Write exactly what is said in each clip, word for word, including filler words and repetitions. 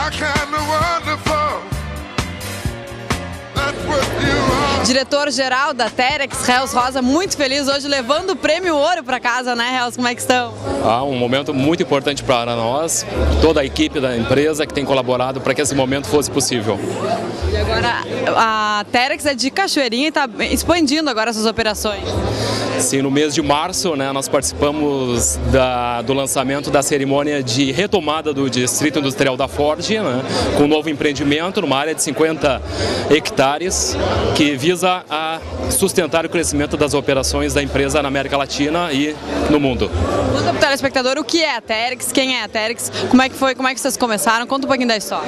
Diretor-geral da Terex, Reus Rosa, muito feliz hoje levando o prêmio ouro para casa, né, Reus? Como é que estão? Ah, um momento muito importante para nós, toda a equipe da empresa que tem colaborado para que esse momento fosse possível. E agora a Terex é de Cachoeirinha e está expandindo agora essas operações. Sim, no mês de março, né, nós participamos da, do lançamento da cerimônia de retomada do Distrito Industrial da Ford, né, com um novo empreendimento numa área de cinquenta hectares, que visa a sustentar o crescimento das operações da empresa na América Latina e no mundo. Conta para o telespectador o que é a Terex, quem é a Terex, como é que foi, como é que vocês começaram, conta um pouquinho da história.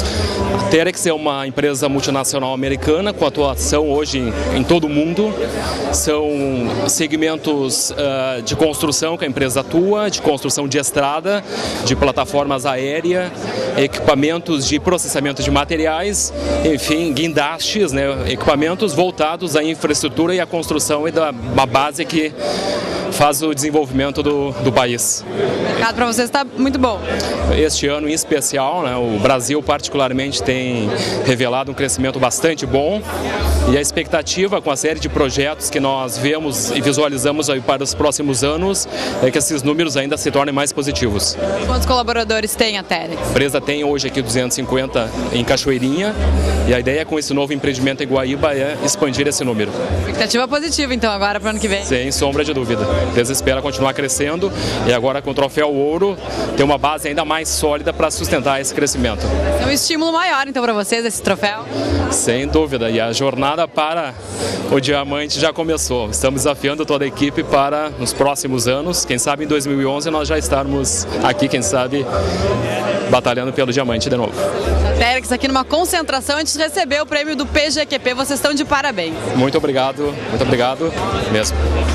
A Terex é uma empresa multinacional americana com atuação hoje em, em todo o mundo. São segmentos uh, de construção que a empresa atua, de construção de estrada, de plataformas aéreas, equipamentos de processamento de materiais, enfim, guindastes, né, equipamentos voltados à infraestrutura e à construção e da uma base que faz o desenvolvimento do, do país. O mercado para vocês está muito bom. Este ano em especial, né, o Brasil particularmente tem revelado um crescimento bastante bom e a expectativa com a série de projetos que nós vemos e visualizamos aí para os próximos anos é que esses números ainda se tornem mais positivos. Quantos colaboradores tem a Terex? A empresa tem hoje aqui duzentos e cinquenta em Cachoeirinha e a ideia com esse novo empreendimento em Guaíba é expandir esse número. Expectativa positiva então agora para o ano que vem? Sem sombra de dúvida. A empresa espera continuar crescendo e agora com o troféu ouro tem uma base ainda mais sólida para sustentar esse crescimento. É um estímulo maior então para vocês esse troféu? Sem dúvida, e a jornada para o diamante já começou. Estamos desafiando toda a equipe para nos próximos anos, quem sabe em dois mil e onze nós já estarmos aqui, quem sabe batalhando pelo diamante de novo. A Terex aqui numa concentração antes de receber o prêmio do P G Q P, vocês estão de parabéns. Muito obrigado, muito obrigado mesmo.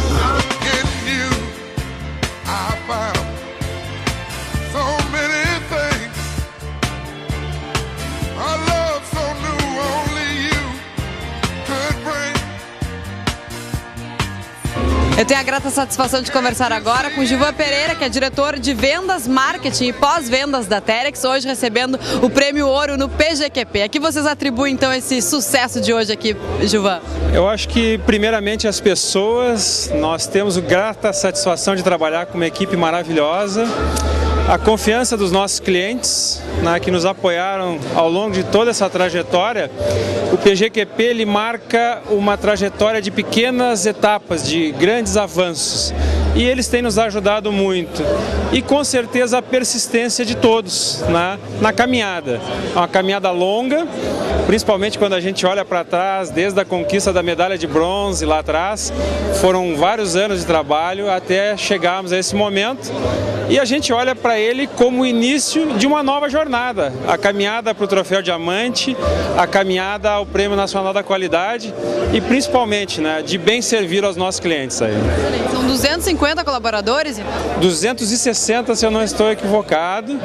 Eu tenho a grata satisfação de conversar agora com o Gilvan Pereira, que é diretor de vendas, marketing e pós-vendas da Terex, hoje recebendo o prêmio ouro no P G Q P. A que vocês atribuem então esse sucesso de hoje aqui, Gilvan? Eu acho que primeiramente as pessoas, nós temos a grata satisfação de trabalhar com uma equipe maravilhosa, a confiança dos nossos clientes, né, que nos apoiaram ao longo de toda essa trajetória. O P G Q P ele marca uma trajetória de pequenas etapas, de grandes avanços. E eles têm nos ajudado muito. E com certeza a persistência de todos, né, na caminhada. É uma caminhada longa, principalmente quando a gente olha para trás, desde a conquista da medalha de bronze lá atrás. Foram vários anos de trabalho até chegarmos a esse momento. E a gente olha para ele como o início de uma nova jornada. A caminhada para o Troféu Diamante, a caminhada ao Prêmio Nacional da Qualidade e principalmente, né, de bem servir aos nossos clientes aí. São duzentos e cinquenta colaboradores? duzentos e sessenta, se eu não estou equivocado,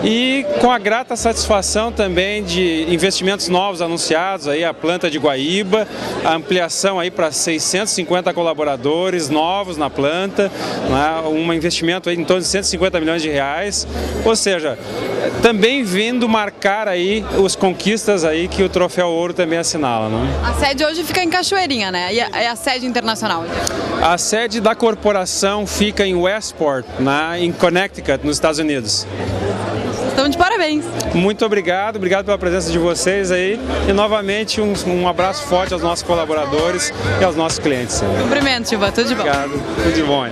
e com a grata satisfação também de investimentos novos anunciados, aí a planta de Guaíba, a ampliação aí para seiscentos e cinquenta colaboradores novos na planta, né, um investimento aí em torno de cento e cinquenta milhões de reais, ou seja, também vindo marcar aí as conquistas aí que o Troféu Ouro também assinala, né? A sede hoje fica em Cachoeirinha, né? E é a sede internacional? A sede da corporação fica em Westport, né, em Connecticut, nos Estados Unidos. Estamos de parabéns. Muito obrigado, obrigado pela presença de vocês aí e novamente um, um abraço forte aos nossos colaboradores e aos nossos clientes. Cumprimento, Silva, tudo de bom. Obrigado, tudo de bom.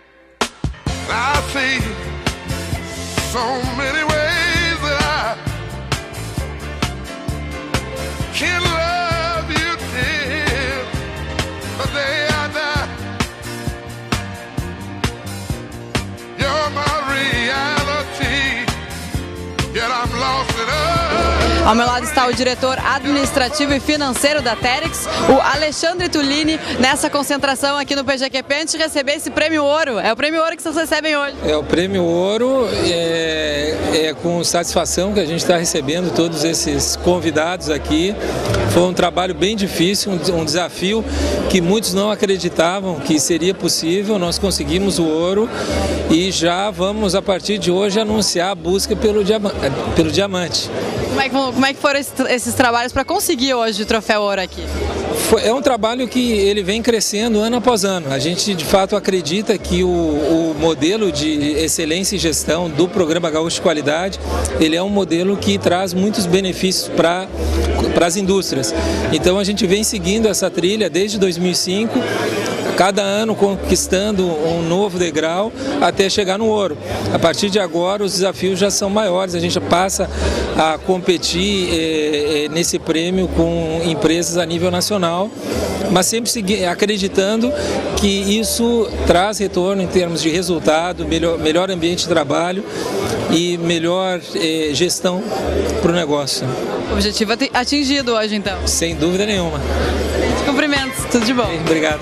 Ao meu lado está o diretor administrativo e financeiro da Terex, o Alexandre Tulini, nessa concentração aqui no P G Q P, antes de receber esse prêmio ouro. É o prêmio ouro que vocês recebem hoje. É o prêmio ouro, é, é com satisfação que a gente está recebendo todos esses convidados aqui. Foi um trabalho bem difícil, um, um desafio que muitos não acreditavam que seria possível. Nós conseguimos o ouro e já vamos, a partir de hoje, anunciar a busca pelo, diama pelo diamante. Como é que, como é que foram esses, esses trabalhos para conseguir hoje o troféu ouro aqui? É um trabalho que ele vem crescendo ano após ano. A gente, de fato, acredita que o, o modelo de excelência e gestão do Programa Gaúcho de Qualidade, ele é um modelo que traz muitos benefícios para para as indústrias. Então, a gente vem seguindo essa trilha desde dois mil e cinco, cada ano conquistando um novo degrau até chegar no ouro. A partir de agora, os desafios já são maiores, a gente passa a competir eh, nesse prêmio com empresas a nível nacional, mas sempre acreditando que isso traz retorno em termos de resultado, melhor, melhor ambiente de trabalho e melhor eh, gestão para o negócio. Objetivo atingido hoje, então? Sem dúvida nenhuma. Cumprimentos, tudo de bom. Obrigado.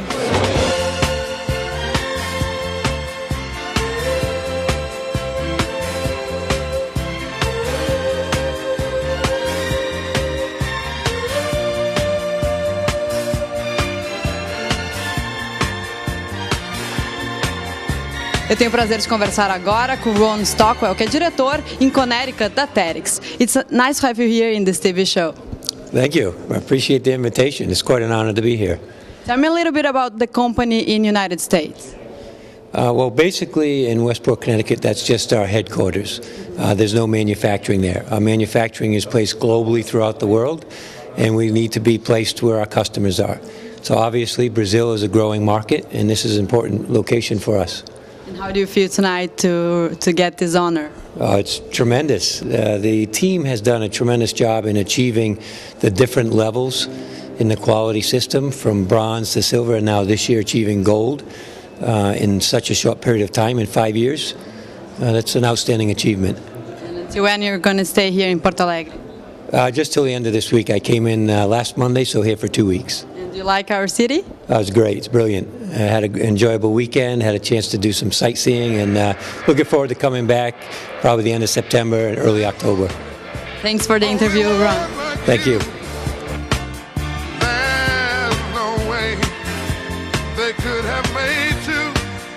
Eu tenho o prazer de conversar agora com o Ron Stockwell, que é diretor em Connecticut da Terex. It's nice to have you here in this T V show. Thank you. I appreciate the invitation. It's quite an honor to be here. Tell me a little bit about the company in United States. Uh, well, basically in Westport, Connecticut, that's just our headquarters. Uh, there's no manufacturing there. Our manufacturing is placed globally throughout the world, and we need to be placed where our customers are. So obviously Brazil is a growing market, and this is an important location for us. And how do you feel tonight to, to get this honor? Uh, it's tremendous. Uh, the team has done a tremendous job in achieving the different levels in the quality system, from bronze to silver, and now this year achieving gold uh, in such a short period of time, in five years. Uh, that's an outstanding achievement. And until when you're going to stay here in Porto Alegre? Uh, just till the end of this week. I came in uh, last Monday, so here for two weeks. And do you like our city? Uh, it was great. It's brilliant. I had an enjoyable weekend, had a chance to do some sightseeing, and uh, looking forward to coming back probably the end of September and early October. Thanks for the interview, Ron. Thank you. There's no way they could have made two.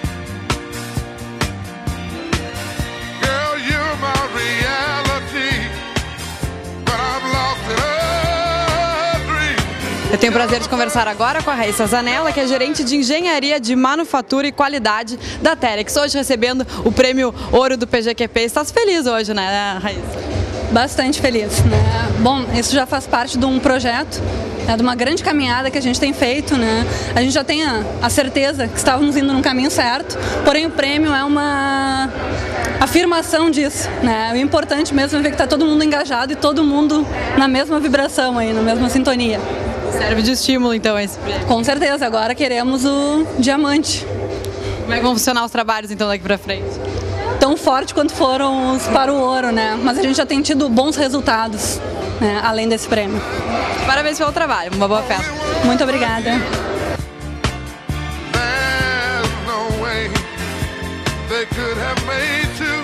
Girl, you're my reality, but I've lost it a dream. Eu tenho o prazer de conversar agora com a Raíssa Zanella, que é gerente de engenharia de manufatura e qualidade da Terex, hoje recebendo o prêmio Ouro do P G Q P. Estás feliz hoje, né, Raíssa? Bastante feliz, né? Bom, isso já faz parte de um projeto, né, de uma grande caminhada que a gente tem feito, né? A gente já tem a, a certeza que estávamos indo no caminho certo, porém o prêmio é uma afirmação disso, né? O importante mesmo é ver que está todo mundo engajado e todo mundo na mesma vibração aí, na mesma sintonia. Serve de estímulo, então, esse prêmio? Com certeza, agora queremos o diamante. Como é que vão funcionar os trabalhos, então, daqui pra frente? Tão forte quanto foram os para o ouro, né? Mas a gente já tem tido bons resultados, né? Além desse prêmio. Parabéns pelo trabalho, uma boa festa. Muito obrigada. There's no way they could have made two.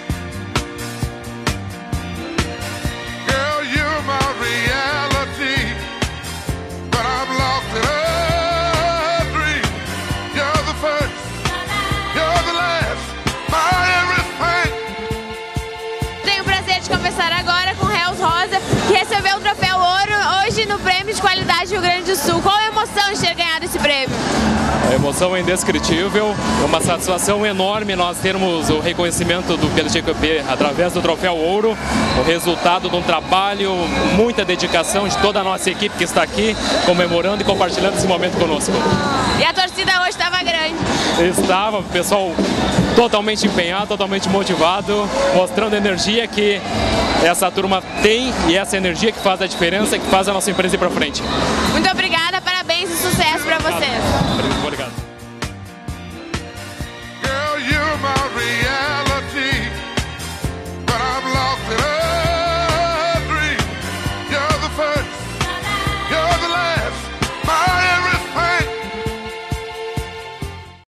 Girl, you're my reality, but I've lost it a dream. You're the first, you're the last, my everything. Tenho o prazer de conversar agora com o Reus Rosa, que recebeu o troféu ouro hoje no Prêmio de Qualidade Rio Grande do Sul. Qual a emoção de ter ganhado esse prêmio? A emoção é indescritível, é uma satisfação enorme nós termos o reconhecimento do P G Q P através do troféu ouro, o resultado de um trabalho, muita dedicação de toda a nossa equipe que está aqui comemorando e compartilhando esse momento conosco. E a torcida hoje estava grande? Estava, o pessoal totalmente empenhado, totalmente motivado, mostrando a energia que essa turma tem e essa energia que faz a diferença, que faz a nossa empresa ir para frente. Muito obrigada, parabéns e sucesso para vocês. Obrigado.